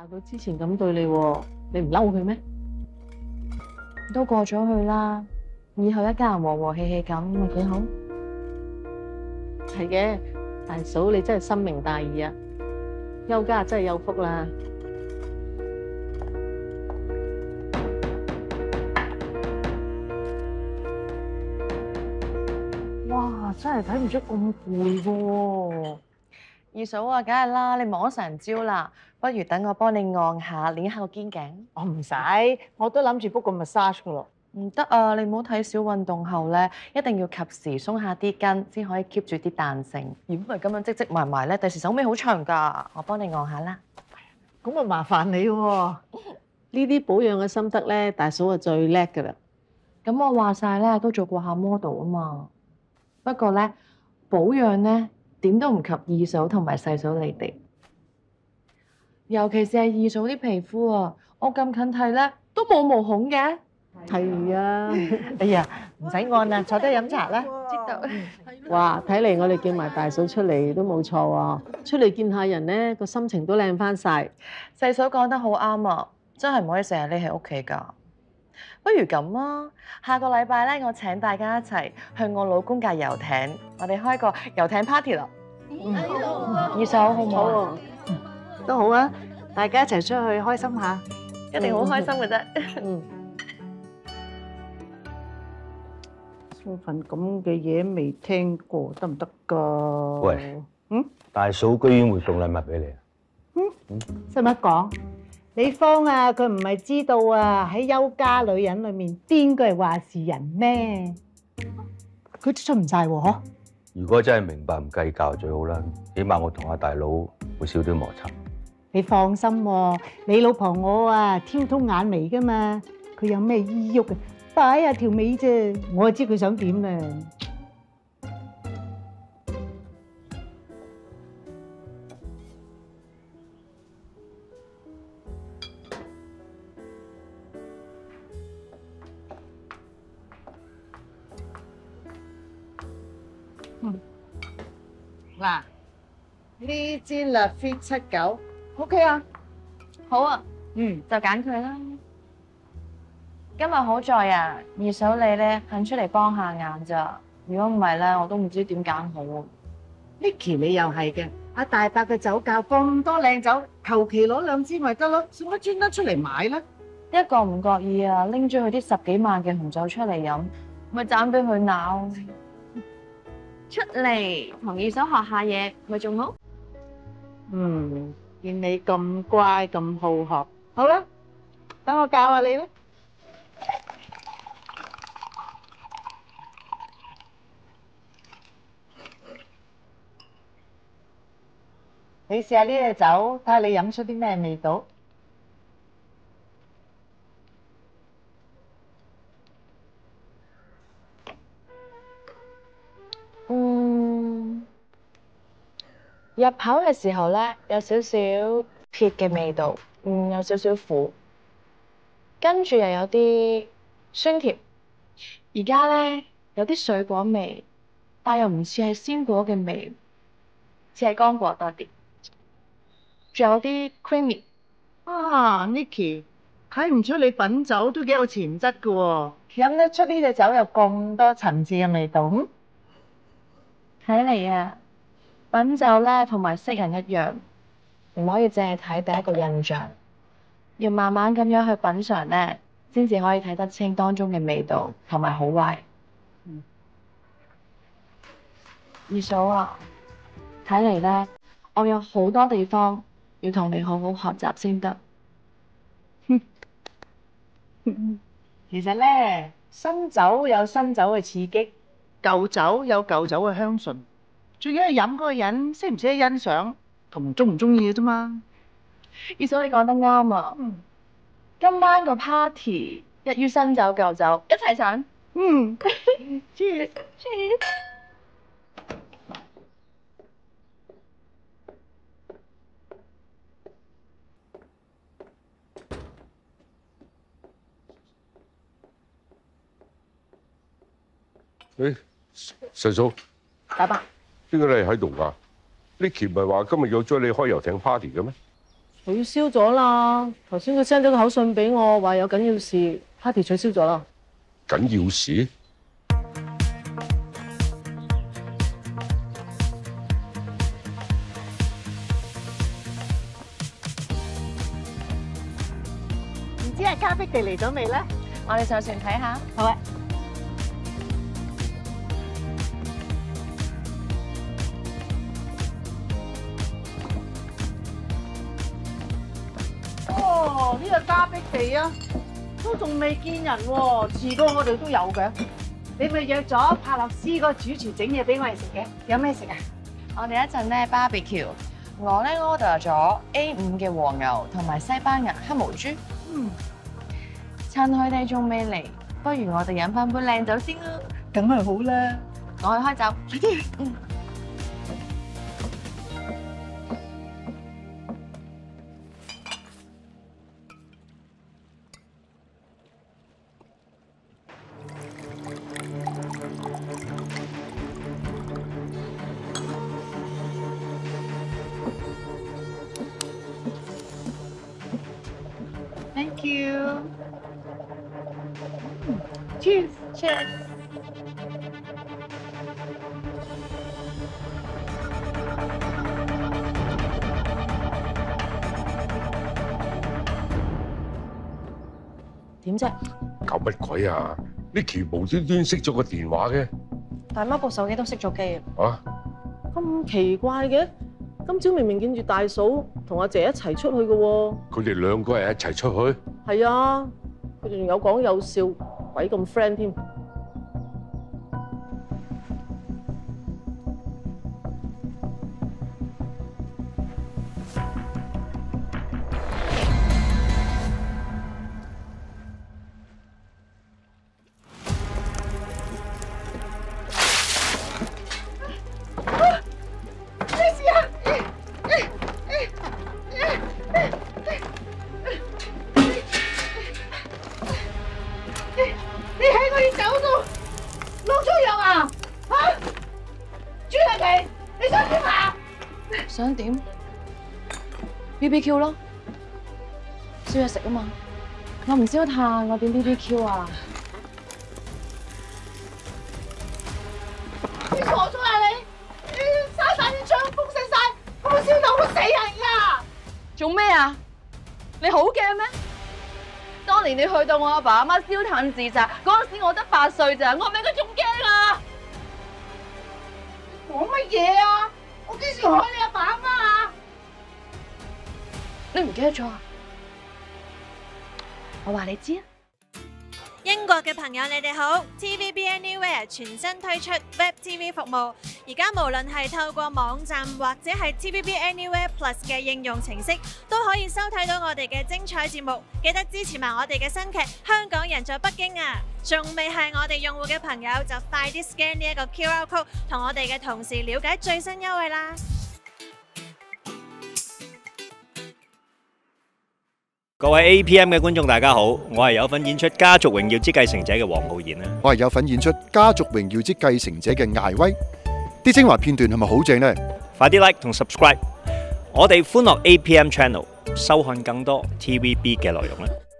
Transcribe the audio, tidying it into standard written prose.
佢之前咁對你喎，你唔嬲佢咩？ 都過咗去啦，以後一家人和和氣氣咁，咪幾好。 係嘅，大嫂你真係深明大義啊！邱家真係有福啦。哇！真係睇唔出咁攰喎。 二嫂啊，梗係啦，你忙咗成朝啦，不如等我幫你按下，捏下個肩頸。 我唔使，我都諗住 book 個 massage 噶咯。 唔得啊，你唔好睇小運動後咧，一定要及時鬆下啲筋，先可以 keep 住啲彈性。如果唔係咁樣積積埋埋咧，第時手尾好長㗎。我幫你按下啦。 咁啊麻煩你喎。 呢啲保養嘅心得咧，大嫂係最叻㗎啦。 咁我話晒咧，都做過下 model 啊嘛。不過咧，保養咧點都唔及二嫂同埋細嫂你哋。尤其是係二嫂啲皮膚啊，我咁近睇咧都冇毛孔嘅。 係啊。 哎呀，唔使按啦，坐低飲茶啦。 知道。 哇！睇嚟我哋叫埋大嫂出嚟都冇錯喎。出嚟見下人咧，個心情都靚翻晒。 細嫂講得好啱啊，真係唔可以成日匿喺屋企㗎。不如咁啊，下個禮拜咧，我請大家一齊去我老公架遊艇，我哋開個遊艇 party 咯。二嫂好唔好啊？ 都好啊，大家一齊出去開心下。 一定好開心嘅啫。 嗯。 份咁嘅嘢未聽過，得唔得㗎？ 喂， 嗯， 大嫂居然會送禮物俾你啊！ 使乜講？李芳啊，佢唔係知道啊，喺邱家女人裏面邊個係話事人咩？佢都出唔晒喎，嗬？ 如果真係明白唔計較最好啦，起碼我同阿大佬會少啲摩擦。 你放心喎，你老婆我啊挑通眼眉㗎嘛，佢有咩依鬱啊，擺下條尾啫，我就知佢想點啦。嗱，呢支 Lafite 79 OK 啊？ 好啊， 嗯， 就揀佢啦。今日好在啊，二嫂你咧肯出嚟幫下眼咋。如果唔係咧，我都唔知點揀好。 Nicky 你又係嘅，阿大伯嘅酒窖咁多靚酒，求其攞2支咪得咯，使乜專登出嚟買咧？ 一個唔覺意啊，拎咗佢啲10幾萬嘅紅酒出嚟飲，咪盞俾佢鬧。出嚟同二嫂學下嘢，咪仲好？ 嗯，見你咁乖咁好學，好啦，等我教下你啦。你試下呢隻酒，睇下你飲出啲咩味道。 入口嘅時候咧，有少少鐵嘅味道，有少少苦，跟住又有啲酸甜。而家咧有啲水果味，但又唔似係鮮果嘅味，似係乾果多啲。仲有啲 creamy。 啊，Nicky，睇唔出你品酒都幾有潛質㗎喎，飲得出呢隻酒有咁多層次嘅味道。 睇嚟啊，品酒咧同埋識人一樣，唔可以淨係睇第一個印象，要慢慢咁樣去品嚐咧，先至可以睇得清當中嘅味道同埋好壞。二嫂啊，睇嚟咧，我有好多地方要同你好好學習先得。 其實咧，新酒有新酒嘅刺激，舊酒有舊酒嘅香醇，最緊要飲嗰個人識唔識得欣賞同中唔中意嘅啫嘛。 二嫂你講得啱啊！今晚個 party 一於新酒舊酒一齊上。 嗯，Cheers。 誒，細嫂， 大伯， 點解你喺度㗎？Nicky 唔係話今日約咗你開遊艇 party 嘅咩？ 取消咗啦。頭先佢 send 咗個口信俾我，話有緊要事 ，party 取消咗啦。 緊要事？ 唔知係嘉碧地嚟咗未咧？ 我哋上船睇下。 好啊。哦，呢個嘉碧地啊，都仲未見人喎，遲過我哋都有嘅。你咪約咗帕洛斯個主廚整嘢俾我哋食嘅，有咩食啊？ 我哋一陣咧 barbecue， 我咧 order 咗 A5 嘅和牛同埋西班牙黑毛豬。趁佢哋仲未嚟，不如我哋飲翻杯靚酒先啦。 梗係好啦。 我去開酒。 Thank you. Cheers. Cheers。 點啫？ 搞乜鬼啊？Nicky無端端熄咗個電話嘅。 大媽部手機都熄咗機啊！ 啊？ 咁奇怪嘅，今朝明明見住大嫂同阿姐一齊出去嘅喎。 佢哋兩個係一齊出去？ 係啊，佢哋仲有講有笑，鬼咁 friend 添。 你喺我啲酒度落咗藥啊？嚇！朱麗琪，你想點啊？ 想點 ？BBQ 咯，燒嘢食啊嘛。我唔燒炭，我點 BBQ 啊？ 你傻咗啊你！你嘥晒啲槍，輻射晒，會燒到會死人㗎！ 做咩啊？你好驚咩？當年你去到我阿爸阿媽燒炭自殺嗰陣時，我得8歲咋，我比佢仲驚啊！ 講乜嘢啊？我幾時害你阿爸阿媽啊？ 你唔記得咗啊？我話你知啊！ 英國嘅朋友你哋好 ，TVB Anywhere 全新推出 Web TV 服務，而家無論係透過網站或者係 TVB Anywhere Plus 嘅應用程式，都可以收睇到我哋嘅精彩節目。記得支持埋我哋嘅新劇《香港人在北京》啊！仲未係我哋用戶嘅朋友就快啲 scan 呢一個 QR code， 同我哋嘅同事了解最新優惠啦！ 各位 APM 嘅觀眾大家好，我係有份演出《家族榮耀之繼承者》嘅黃浩然啦。 我係有份演出《家族榮耀之繼承者》嘅艾威。啲精華片段係咪好正呢？ 快啲 like 同 subscribe 我哋歡樂 APM Channel， 收看更多 TVB 嘅內容啦！